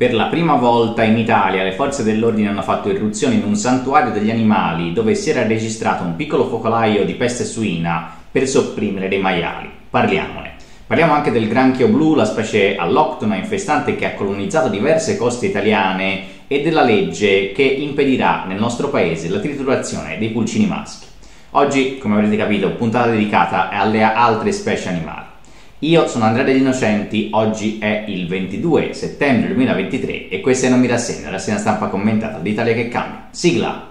Per la prima volta in Italia le forze dell'ordine hanno fatto irruzione in un santuario degli animali dove si era registrato un piccolo focolaio di peste suina per sopprimere dei maiali. Parliamone. Parliamo anche del granchio blu, la specie alloctona infestante che ha colonizzato diverse coste italiane, e della legge che impedirà nel nostro paese la triturazione dei pulcini maschi. Oggi, come avrete capito, puntata dedicata alle altre specie animali. Io sono Andrea Degli Innocenti, oggi è il 22 settembre 2023 e questa è Non mi rassegna, la rassegna stampa commentata di Italia che cambia. Sigla!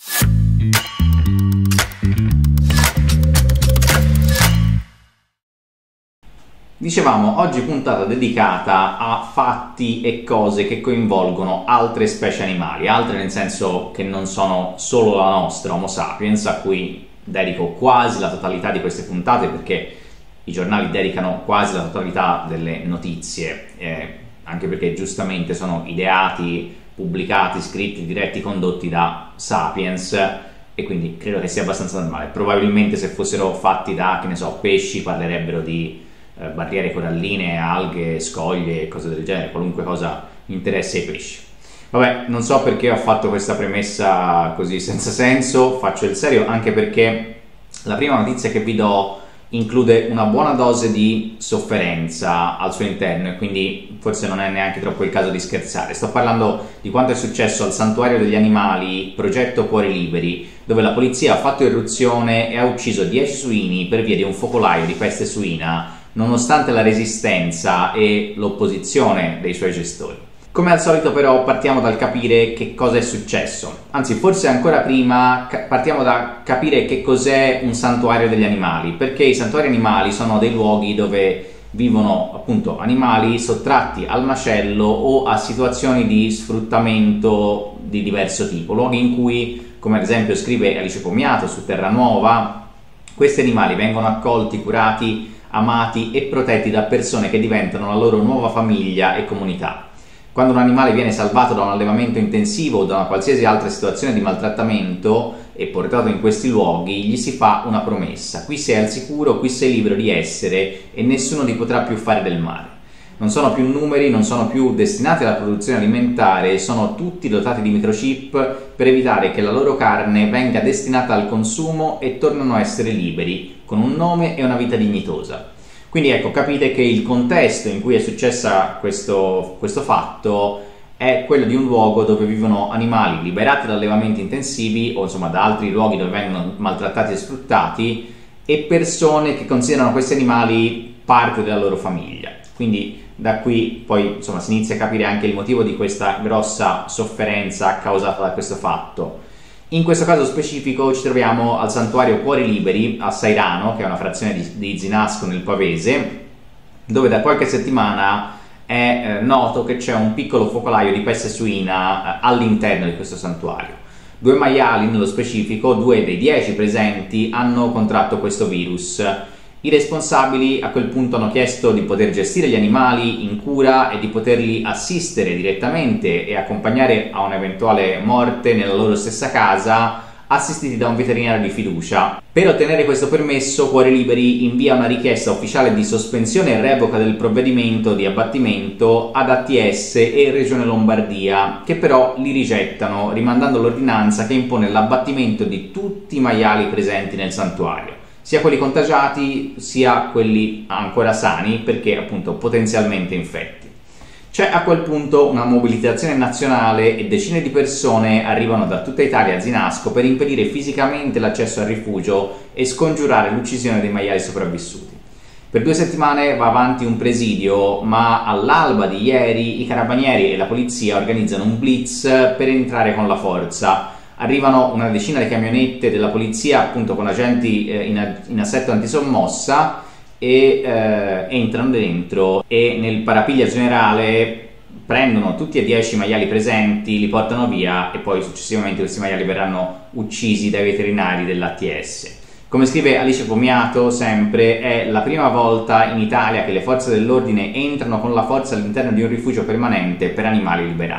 Dicevamo, oggi puntata dedicata a fatti e cose che coinvolgono altre specie animali, altre nel senso che non sono solo la nostra Homo sapiens, a cui dedico quasi la totalità di queste puntate perché i giornali dedicano quasi la totalità delle notizie, anche perché giustamente sono ideati, pubblicati, scritti, diretti, condotti da Sapiens, e quindi credo che sia abbastanza normale. Probabilmente se fossero fatti da, che ne so, pesci, parlerebbero di barriere coralline, alghe, scoglie e cose del genere, qualunque cosa interessa i pesci. Vabbè, non so perché ho fatto questa premessa così senza senso, faccio il serio anche perché la prima notizia che vi do include una buona dose di sofferenza al suo interno e quindi forse non è neanche troppo il caso di scherzare. Sto parlando di quanto è successo al Santuario degli Animali, progetto Cuori Liberi, dove la polizia ha fatto irruzione e ha ucciso 10 suini per via di un focolaio di peste suina, nonostante la resistenza e l'opposizione dei suoi gestori. Come al solito però partiamo dal capire che cosa è successo, anzi forse ancora prima partiamo da capire che cos'è un santuario degli animali, perché i santuari animali sono dei luoghi dove vivono appunto animali sottratti al macello o a situazioni di sfruttamento di diverso tipo, luoghi in cui, come ad esempio scrive Alice Pomiato su Terranuova, questi animali vengono accolti, curati, amati e protetti da persone che diventano la loro nuova famiglia e comunità. Quando un animale viene salvato da un allevamento intensivo o da una qualsiasi altra situazione di maltrattamento e portato in questi luoghi, gli si fa una promessa: qui sei al sicuro, qui sei libero di essere e nessuno ti potrà più fare del male. Non sono più numeri, non sono più destinati alla produzione alimentare, sono tutti dotati di microchip per evitare che la loro carne venga destinata al consumo e tornano a essere liberi, con un nome e una vita dignitosa. Quindi ecco, capite che il contesto in cui è successa questo fatto è quello di un luogo dove vivono animali liberati da allevamenti intensivi o insomma da altri luoghi dove vengono maltrattati e sfruttati, e persone che considerano questi animali parte della loro famiglia. Quindi da qui poi insomma si inizia a capire anche il motivo di questa grossa sofferenza causata da questo fatto. In questo caso specifico ci troviamo al Santuario Cuori Liberi a Sairano, che è una frazione di Zinasco nel Pavese, dove da qualche settimana è noto che c'è un piccolo focolaio di peste suina all'interno di questo santuario. 2 maiali nello specifico, 2 dei 10 presenti, hanno contratto questo virus. I responsabili a quel punto hanno chiesto di poter gestire gli animali in cura e di poterli assistere direttamente e accompagnare a un'eventuale morte nella loro stessa casa, assistiti da un veterinario di fiducia. Per ottenere questo permesso, Cuori Liberi invia una richiesta ufficiale di sospensione e revoca del provvedimento di abbattimento ad ATS e Regione Lombardia, che però li rigettano, rimandando l'ordinanza che impone l'abbattimento di tutti i maiali presenti nel santuario, sia quelli contagiati sia quelli ancora sani, perché appunto potenzialmente infetti. C'è a quel punto una mobilitazione nazionale e decine di persone arrivano da tutta Italia a Zinasco per impedire fisicamente l'accesso al rifugio e scongiurare l'uccisione dei maiali sopravvissuti. Per 2 settimane va avanti un presidio, ma all'alba di ieri i carabinieri e la polizia organizzano un blitz per entrare con la forza. Arrivano una decina di camionette della polizia, appunto con agenti in assetto antisommossa, e entrano dentro e nel parapiglia generale prendono tutti e 10 i maiali presenti, li portano via e poi successivamente questi maiali verranno uccisi dai veterinari dell'ATS. Come scrive Alice Pomiato, sempre, è la prima volta in Italia che le forze dell'ordine entrano con la forza all'interno di un rifugio permanente per animali liberati.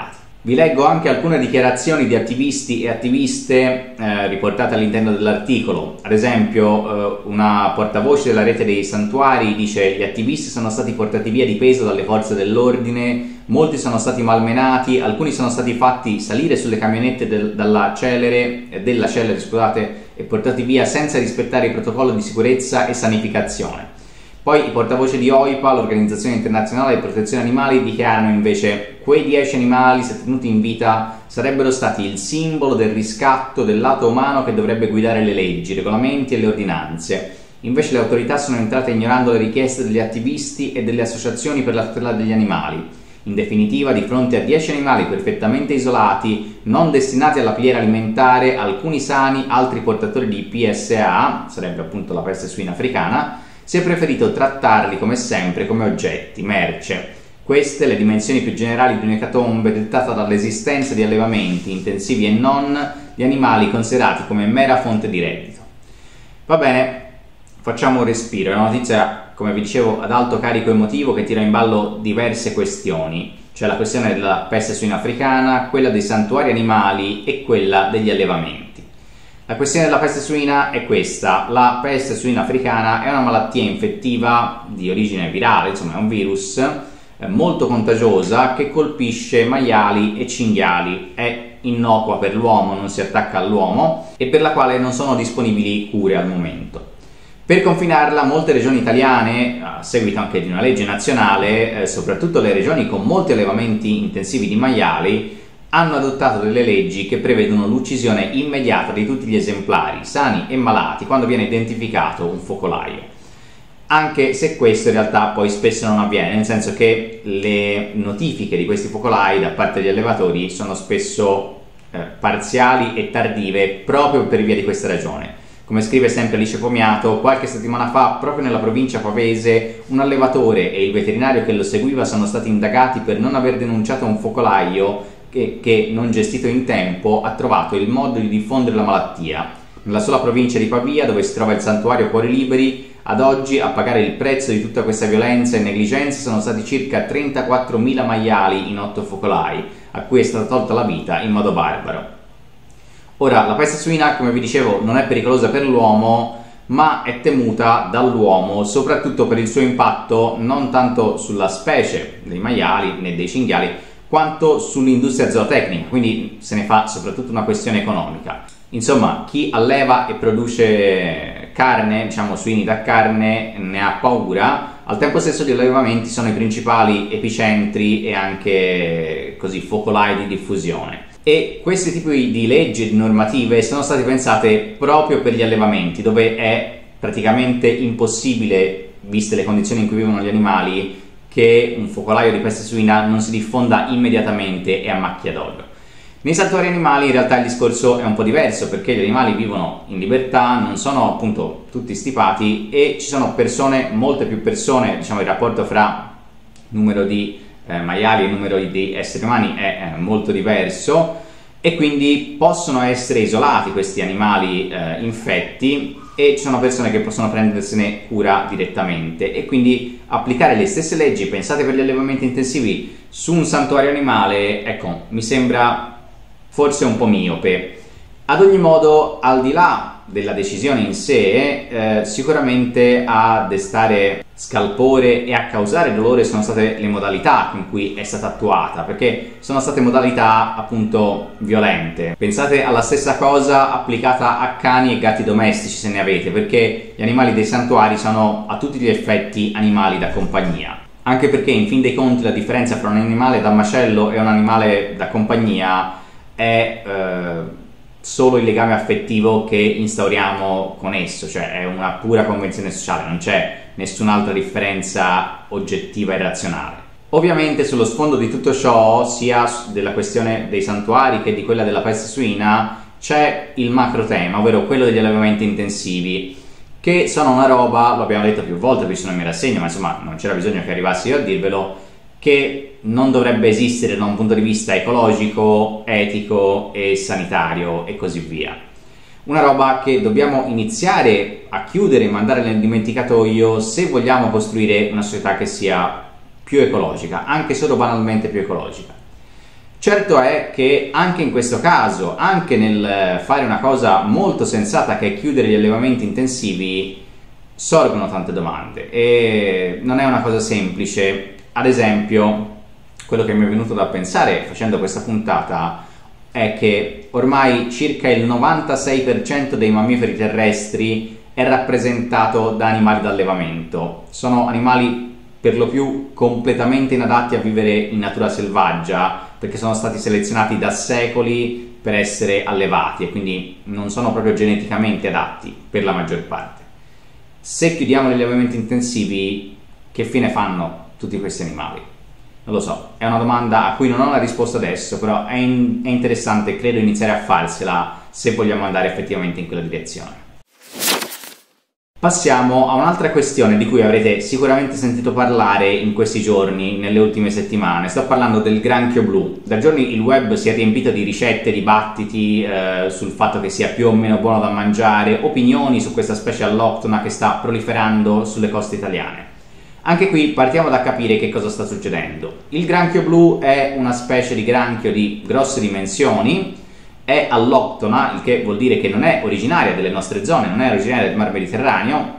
Vi leggo anche alcune dichiarazioni di attivisti e attiviste riportate all'interno dell'articolo. Ad esempio, una portavoce della rete dei santuari dice: gli attivisti sono stati portati via di peso dalle forze dell'ordine, molti sono stati malmenati, alcuni sono stati fatti salire sulle camionette della celere, e portati via senza rispettare i protocolli di sicurezza e sanificazione. Poi i portavoce di OIPA, l'Organizzazione Internazionale di Protezione Animali, dichiarano invece: quei 10 animali, se tenuti in vita, sarebbero stati il simbolo del riscatto del lato umano che dovrebbe guidare le leggi, i regolamenti e le ordinanze. Invece le autorità sono entrate ignorando le richieste degli attivisti e delle associazioni per la tutela degli animali. In definitiva, di fronte a 10 animali perfettamente isolati, non destinati alla filiera alimentare, alcuni sani, altri portatori di PSA, sarebbe appunto la peste suina africana, si è preferito trattarli come sempre come oggetti, merce. Queste le dimensioni più generali di un'ecatombe dettata dall'esistenza di allevamenti, intensivi e non, di animali considerati come mera fonte di reddito. Va bene, facciamo un respiro. È una notizia, come vi dicevo, ad alto carico emotivo che tira in ballo diverse questioni. C'è la questione della peste suina africana, quella dei santuari animali e quella degli allevamenti. La questione della peste suina è questa: la peste suina africana è una malattia infettiva di origine virale, insomma è un virus molto contagiosa che colpisce maiali e cinghiali, è innocua per l'uomo, non si attacca all'uomo e per la quale non sono disponibili cure al momento. Per confinarla, molte regioni italiane, a seguito anche di una legge nazionale, soprattutto le regioni con molti allevamenti intensivi di maiali, hanno adottato delle leggi che prevedono l'uccisione immediata di tutti gli esemplari, sani e malati, quando viene identificato un focolaio. Anche se questo in realtà poi spesso non avviene, nel senso che le notifiche di questi focolai da parte degli allevatori sono spesso parziali e tardive proprio per via di questa ragione. Come scrive sempre Alice Pomiato, qualche settimana fa, proprio nella provincia pavese, un allevatore e il veterinario che lo seguiva sono stati indagati per non aver denunciato un focolaio che, non gestito in tempo, ha trovato il modo di diffondere la malattia. Nella sola provincia di Pavia, dove si trova il santuario Cuori Liberi, ad oggi a pagare il prezzo di tutta questa violenza e negligenza sono stati circa 34.000 maiali in 8 focolai, a cui è stata tolta la vita in modo barbaro. Ora, la peste suina, come vi dicevo, non è pericolosa per l'uomo, ma è temuta dall'uomo, soprattutto per il suo impatto non tanto sulla specie dei maiali né dei cinghiali, quanto sull'industria zootecnica, quindi se ne fa soprattutto una questione economica. Insomma, chi alleva e produce carne, diciamo suini da carne, ne ha paura. Al tempo stesso gli allevamenti sono i principali epicentri e anche così focolai di diffusione. E questi tipi di leggi e di normative sono state pensate proprio per gli allevamenti, dove è praticamente impossibile, viste le condizioni in cui vivono gli animali, che un focolaio di peste suina non si diffonda immediatamente e a macchia d'olio. Nei santuari animali in realtà il discorso è un po' diverso, perché gli animali vivono in libertà, non sono appunto tutti stipati e ci sono persone, molte più persone, diciamo il rapporto fra numero di maiali e numero di esseri umani è molto diverso e quindi possono essere isolati questi animali infetti e ci sono persone che possono prendersene cura direttamente e quindi applicare le stesse leggi pensate per gli allevamenti intensivi su un santuario animale, ecco, mi sembra forse un po' miope. Ad ogni modo, al di là della decisione in sé, sicuramente a destare scalpore e a causare dolore sono state le modalità con cui è stata attuata, perché sono state modalità appunto violente. Pensate alla stessa cosa applicata a cani e gatti domestici, se ne avete, perché gli animali dei santuari sono a tutti gli effetti animali da compagnia. Anche perché in fin dei conti la differenza tra un animale da macello e un animale da compagnia è solo il legame affettivo che instauriamo con esso, cioè è una pura convenzione sociale, non c'è nessun'altra differenza oggettiva e razionale. Ovviamente sullo sfondo di tutto ciò, sia della questione dei santuari che di quella della peste suina, c'è il macro tema, ovvero quello degli allevamenti intensivi, che sono una roba, lo abbiamo detto più volte, qui sono in mia rassegna, ma insomma non c'era bisogno che arrivassi io a dirvelo, che non dovrebbe esistere da un punto di vista ecologico, etico e sanitario e così via. Una roba che dobbiamo iniziare a chiudere e mandare nel dimenticatoio se vogliamo costruire una società che sia più ecologica, anche solo banalmente più ecologica. Certo è che anche in questo caso, anche nel fare una cosa molto sensata che è chiudere gli allevamenti intensivi, sorgono tante domande e non è una cosa semplice. Ad esempio, quello che mi è venuto da pensare facendo questa puntata è che ormai circa il 96% dei mammiferi terrestri è rappresentato da animali d'allevamento. Sono animali per lo più completamente inadatti a vivere in natura selvaggia, perché sono stati selezionati da secoli per essere allevati e quindi non sono proprio geneticamente adatti per la maggior parte. Se chiudiamo gli allevamenti intensivi, che fine fanno tutti questi animali? Non lo so, è una domanda a cui non ho la risposta adesso, però è interessante, credo, iniziare a farsela se vogliamo andare effettivamente in quella direzione. Passiamo a un'altra questione di cui avrete sicuramente sentito parlare in questi giorni, nelle ultime settimane. Sto parlando del granchio blu. Da giorni il web si è riempito di ricette, dibattiti sul fatto che sia più o meno buono da mangiare, opinioni su questa specie alloctona che sta proliferando sulle coste italiane. Anche qui partiamo da capire che cosa sta succedendo. Il granchio blu è una specie di granchio di grosse dimensioni, è alloctona, il che vuol dire che non è originaria delle nostre zone, non è originaria del Mar Mediterraneo.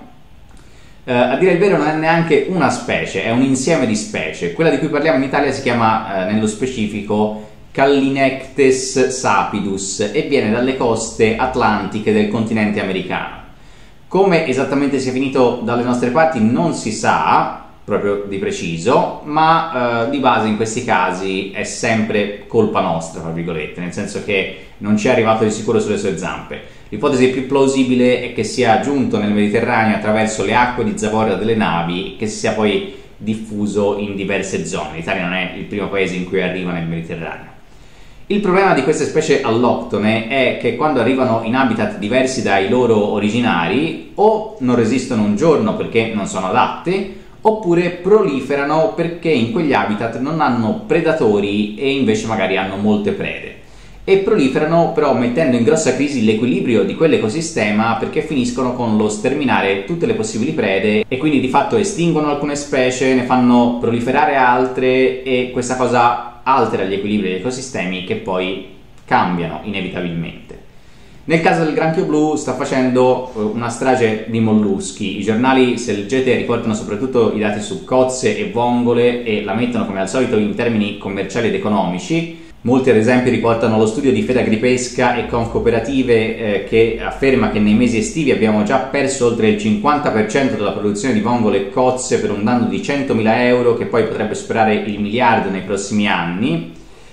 A dire il vero non è neanche una specie, è un insieme di specie. Quella di cui parliamo in Italia si chiama nello specifico Callinectes sapidus e viene dalle coste atlantiche del continente americano. Come esattamente sia finito dalle nostre parti non si sa proprio di preciso, ma di base in questi casi è sempre colpa nostra, tra virgolette, nel senso che non ci è arrivato di sicuro sulle sue zampe. L'ipotesi più plausibile è che sia giunto nel Mediterraneo attraverso le acque di zavorra delle navi, che si sia poi diffuso in diverse zone. L'Italia non è il primo paese in cui arriva nel Mediterraneo. Il problema di queste specie alloctone è che quando arrivano in habitat diversi dai loro originari o non resistono un giorno perché non sono adatte, oppure proliferano perché in quegli habitat non hanno predatori e invece magari hanno molte prede. E proliferano però mettendo in grossa crisi l'equilibrio di quell'ecosistema, perché finiscono con lo sterminare tutte le possibili prede e quindi di fatto estinguono alcune specie, ne fanno proliferare altre e questa cosa altera gli equilibri degli ecosistemi che poi cambiano inevitabilmente. Nel caso del granchio blu sta facendo una strage di molluschi. I giornali, se leggete, riportano soprattutto i dati su cozze e vongole e la mettono come al solito in termini commerciali ed economici. Molti ad esempio riportano lo studio di Fedagripesca e Confcooperative che afferma che nei mesi estivi abbiamo già perso oltre il 50% della produzione di vongole e cozze per un danno di 100.000 euro che poi potrebbe superare il miliardo nei prossimi anni.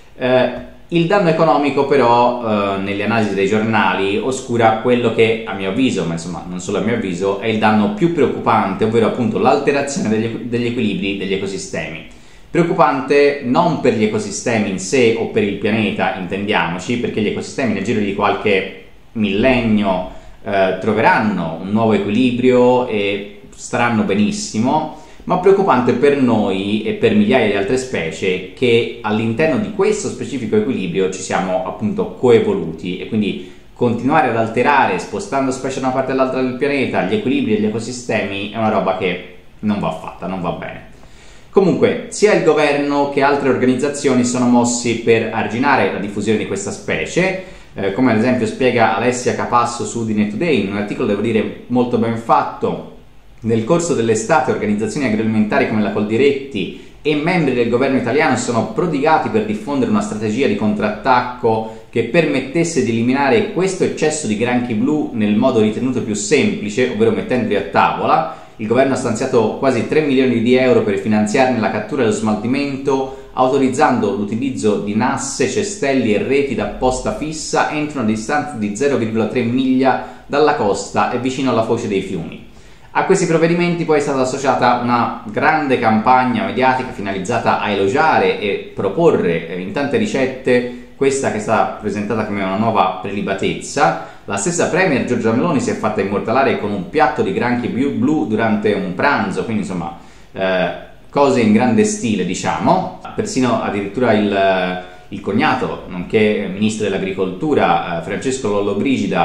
Il danno economico però nelle analisi dei giornali oscura quello che a mio avviso, ma insomma non solo a mio avviso, è il danno più preoccupante, ovvero appunto l'alterazione degli equilibri degli ecosistemi. Preoccupante non per gli ecosistemi in sé o per il pianeta, intendiamoci, perché gli ecosistemi nel giro di qualche millennio troveranno un nuovo equilibrio e staranno benissimo, ma preoccupante per noi e per migliaia di altre specie che all'interno di questo specifico equilibrio ci siamo appunto coevoluti e quindi continuare ad alterare spostando specie da una parte all'altra del pianeta gli equilibri degli ecosistemi è una roba che non va fatta, non va bene. Comunque, sia il governo che altre organizzazioni sono mossi per arginare la diffusione di questa specie, come ad esempio spiega Alessia Capasso su Udine Today, in un articolo devo dire molto ben fatto. Nel corso dell'estate organizzazioni agroalimentari come la Coldiretti e membri del governo italiano si sono prodigati per diffondere una strategia di contrattacco che permettesse di eliminare questo eccesso di granchi blu nel modo ritenuto più semplice, ovvero mettendoli a tavola. Il governo ha stanziato quasi 3 milioni di euro per finanziarne la cattura e lo smaltimento, autorizzando l'utilizzo di nasse, cestelli e reti da posta fissa entro una distanza di 0,3 miglia dalla costa e vicino alla foce dei fiumi. A questi provvedimenti poi è stata associata una grande campagna mediatica finalizzata a elogiare e proporre in tante ricette questa che è stata presentata come una nuova prelibatezza. La stessa premier Giorgia Meloni si è fatta immortalare con un piatto di granchi blu durante un pranzo, quindi insomma cose in grande stile, diciamo. Persino addirittura il cognato, nonché ministro dell'agricoltura, Francesco Lollobrigida,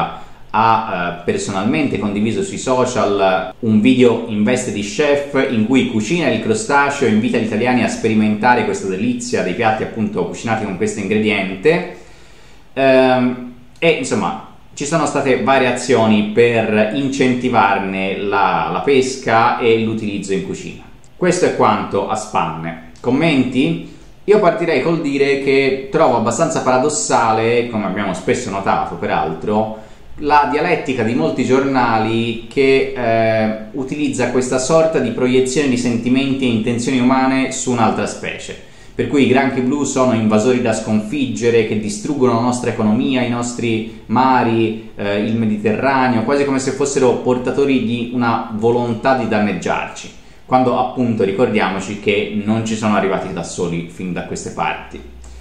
ha personalmente condiviso sui social un video in veste di chef in cui cucina il crostaceo e invita gli italiani a sperimentare questa delizia dei piatti appunto cucinati con questo ingrediente. E insomma ci sono state varie azioni per incentivarne la pesca e l'utilizzo in cucina. Questo è quanto a spanne. Commenti? Io partirei col dire che trovo abbastanza paradossale, come abbiamo spesso notato peraltro, la dialettica di molti giornali che utilizza questa sorta di proiezione di sentimenti e intenzioni umane su un'altra specie. Per cui i granchi blu sono invasori da sconfiggere, che distruggono la nostra economia, i nostri mari, il Mediterraneo, quasi come se fossero portatori di una volontà di danneggiarci, quando appunto ricordiamoci che non ci sono arrivati da soli fin da queste parti.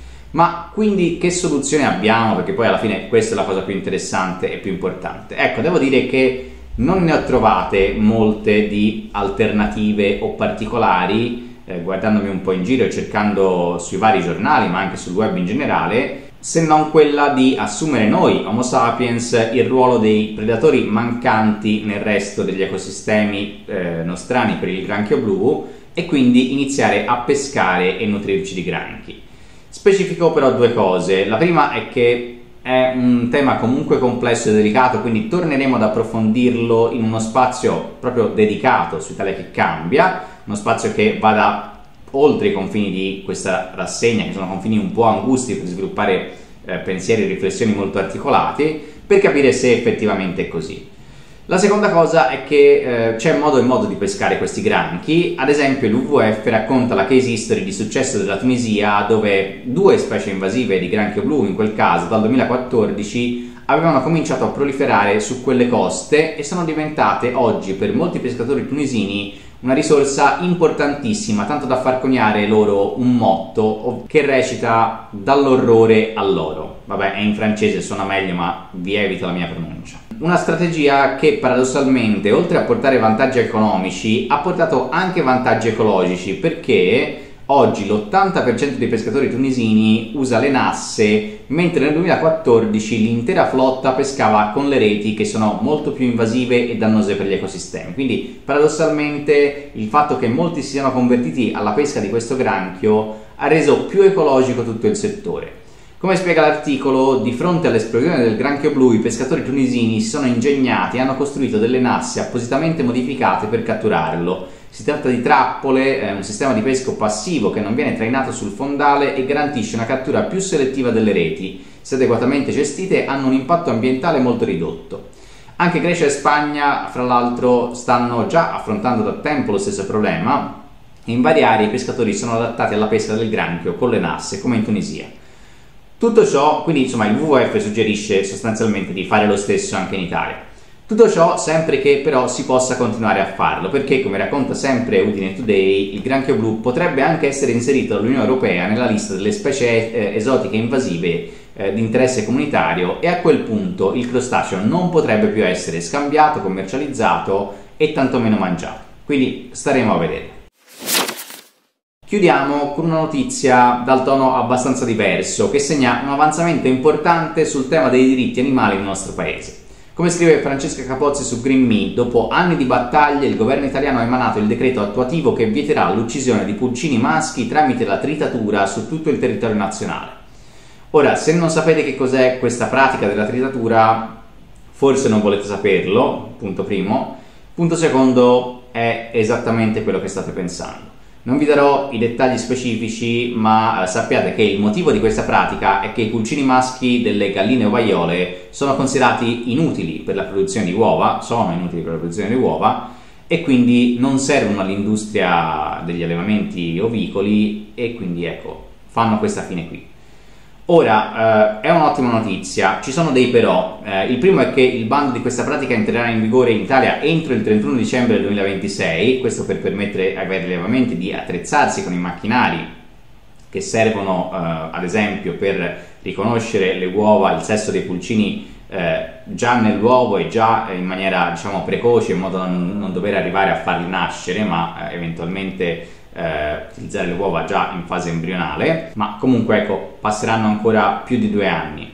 Ma quindi che soluzione abbiamo? Perché poi alla fine questa è la cosa più interessante e più importante. Ecco, devo dire che non ne ho trovate molte di alternative o particolari, guardandomi un po' in giro e cercando sui vari giornali, ma anche sul web in generale, se non quella di assumere noi, Homo sapiens, il ruolo dei predatori mancanti nel resto degli ecosistemi nostrani per il granchio blu e quindi iniziare a pescare e nutrirci di granchi. Specifico però due cose. La prima è che è un tema comunque complesso e delicato, quindi torneremo ad approfondirlo in uno spazio proprio dedicato su Italia che cambia, uno spazio che vada oltre i confini di questa rassegna, che sono confini un po' angusti per sviluppare pensieri e riflessioni molto articolati, per capire se effettivamente è così. La seconda cosa è che c'è modo e modo di pescare questi granchi. Ad esempio l'UVF racconta la case history di successo della Tunisia, dove due specie invasive di granchio blu, in quel caso dal 2014, avevano cominciato a proliferare su quelle coste e sono diventate oggi per molti pescatori tunisini una risorsa importantissima, tanto da far coniare loro un motto che recita dall'orrore all'oro. Vabbè, è in francese, suona meglio, ma vi evito la mia pronuncia. Una strategia che paradossalmente, oltre a portare vantaggi economici, ha portato anche vantaggi ecologici, perché oggi l'80% dei pescatori tunisini usa le nasse, mentre nel 2014 l'intera flotta pescava con le reti, che sono molto più invasive e dannose per gli ecosistemi. Quindi paradossalmente il fatto che molti si siano convertiti alla pesca di questo granchio ha reso più ecologico tutto il settore. Come spiega l'articolo, di fronte all'esplosione del granchio blu i pescatori tunisini si sono ingegnati e hanno costruito delle nasse appositamente modificate per catturarlo. Si tratta di trappole, un sistema di pesca passivo che non viene trainato sul fondale e garantisce una cattura più selettiva delle reti. Se adeguatamente gestite, hanno un impatto ambientale molto ridotto. Anche Grecia e Spagna, fra l'altro, stanno già affrontando da tempo lo stesso problema. In varie aree i pescatori sono adattati alla pesca del granchio con le nasse, come in Tunisia. Tutto ciò, quindi insomma il WWF suggerisce sostanzialmente di fare lo stesso anche in Italia. Tutto ciò sempre che però si possa continuare a farlo, perché come racconta sempre Udine Today, il granchio blu potrebbe anche essere inserito dall'Unione Europea nella lista delle specie esotiche invasive di interesse comunitario, e a quel punto il crostaceo non potrebbe più essere scambiato, commercializzato e tantomeno mangiato. Quindi staremo a vedere. Chiudiamo con una notizia dal tono abbastanza diverso, che segna un avanzamento importante sul tema dei diritti animali nel nostro paese. Come scrive Francesca Capozzi su GreenMe, dopo anni di battaglie il governo italiano ha emanato il decreto attuativo che vieterà l'uccisione di pulcini maschi tramite la tritatura su tutto il territorio nazionale. Ora, se non sapete che cos'è questa pratica della tritatura, forse non volete saperlo, punto primo. Punto secondo, è esattamente quello che state pensando. Non vi darò i dettagli specifici, ma sappiate che il motivo di questa pratica è che i pulcini maschi delle galline ovaiole sono considerati inutili per la produzione di uova, e quindi non servono all'industria degli allevamenti ovicoli, e quindi ecco, fanno questa fine qui. Ora, è un'ottima notizia, ci sono dei però. Il primo è che il bando di questa pratica entrerà in vigore in Italia entro il 31 dicembre del 2026, questo per permettere ai vari allevamenti di attrezzarsi con i macchinari che servono ad esempio per riconoscere le uova, il sesso dei pulcini già nell'uovo e già in maniera diciamo precoce, in modo da non dover arrivare a farli nascere, ma eventualmente utilizzare le uova già in fase embrionale. Ma comunque ecco, passeranno ancora più di 2 anni.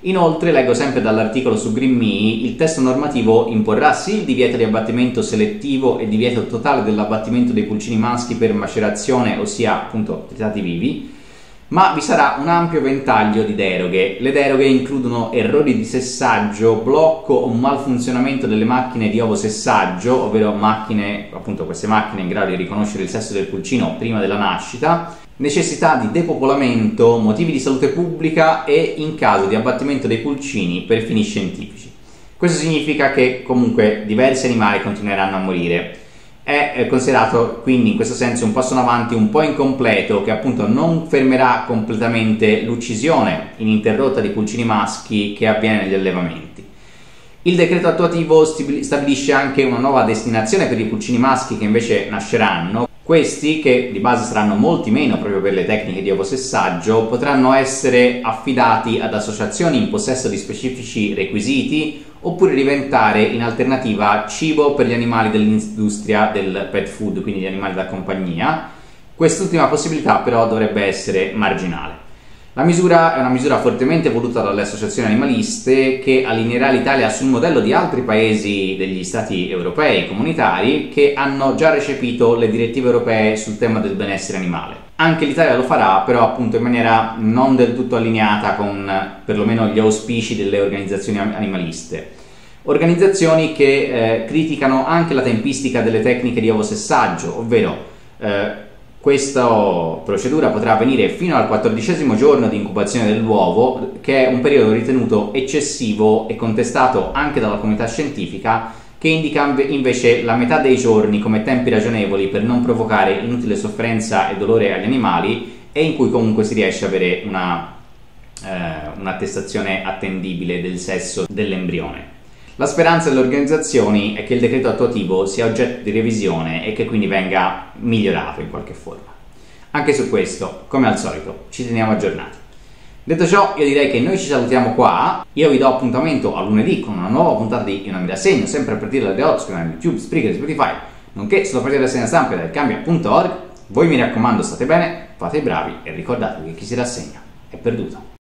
Inoltre, leggo sempre dall'articolo su GreenMe, il testo normativo imporrà sì il divieto di abbattimento selettivo e divieto totale dell'abbattimento dei pulcini maschi per macerazione, ossia appunto tritati vivi, ma vi sarà un ampio ventaglio di deroghe. Le deroghe includono errori di sessaggio, blocco o malfunzionamento delle macchine di ovosessaggio, ovvero macchine, appunto queste macchine in grado di riconoscere il sesso del pulcino prima della nascita, necessità di depopolamento, motivi di salute pubblica e in caso di abbattimento dei pulcini per fini scientifici. Questo significa che comunque diversi animali continueranno a morire. È considerato quindi in questo senso un passo in avanti un po' incompleto, che appunto non fermerà completamente l'uccisione ininterrotta di pulcini maschi che avviene negli allevamenti. Il decreto attuativo stabilisce anche una nuova destinazione per i pulcini maschi che invece nasceranno. Questi, che di base saranno molti meno proprio per le tecniche di ovosessaggio, potranno essere affidati ad associazioni in possesso di specifici requisiti oppure diventare in alternativa cibo per gli animali dell'industria del pet food, quindi gli animali da compagnia. Quest'ultima possibilità però dovrebbe essere marginale. La misura è una misura fortemente voluta dalle associazioni animaliste, che allineerà l'Italia sul modello di altri paesi degli stati europei comunitari che hanno già recepito le direttive europee sul tema del benessere animale. Anche l'Italia lo farà, però appunto in maniera non del tutto allineata con perlomeno gli auspici delle organizzazioni animaliste. Organizzazioni che criticano anche la tempistica delle tecniche di ovosessaggio, ovvero questa procedura potrà avvenire fino al 14° giorno di incubazione dell'uovo, che è un periodo ritenuto eccessivo e contestato anche dalla comunità scientifica, che indica invece la metà dei giorni come tempi ragionevoli per non provocare inutile sofferenza e dolore agli animali, e in cui comunque si riesce ad avere un'attestazione attendibile del sesso dell'embrione. La speranza delle organizzazioni è che il decreto attuativo sia oggetto di revisione e che quindi venga migliorato in qualche forma. Anche su questo, come al solito, ci teniamo aggiornati. Detto ciò, io direi che noi ci salutiamo qua. Io vi do appuntamento a lunedì con una nuova puntata di Io non mi rassegno, sempre a partire dalle 8 su canale YouTube, Spreaker e Spotify, nonché sulla pagina della rassegna stampa del cambia.org. Voi mi raccomando, state bene, fate i bravi e ricordatevi che chi si rassegna è perduto.